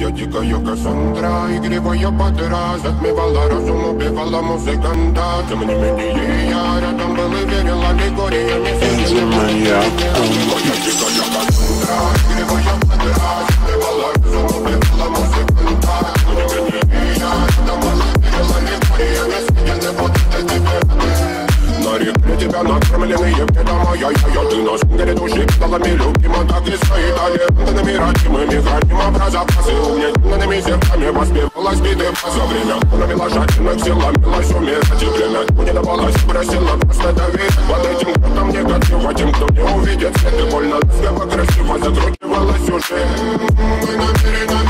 Моя дикая Кассандра, игривая подра, затмевала разум, убивала музыканта. Тем не менее я рядом был и верил аллегориями. Моя дикая Кассандра, игривая подра, затмевала разум, убивала музыканта. Тем не менее я рядом был и верил аллегориями. Съедены вот эти веры. На реке тебя накормленные предама я ты на сунгере души педалами любима. Так и стоит талентами родимыми. Храним образопасы угнетенными зерками. Воспевалась биты за время. Навела жадных сил, ломилась умирать. И время не давалось, просила просто доверить. Под этим кто-то мне готов, тем, кто не увидит свет. И больно, ласково, красиво закручивалась уже. Мы намерены